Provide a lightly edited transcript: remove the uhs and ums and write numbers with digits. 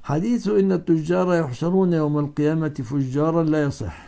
حديث إن التجار يحشرون يوم القيامة فجارا لا يصح.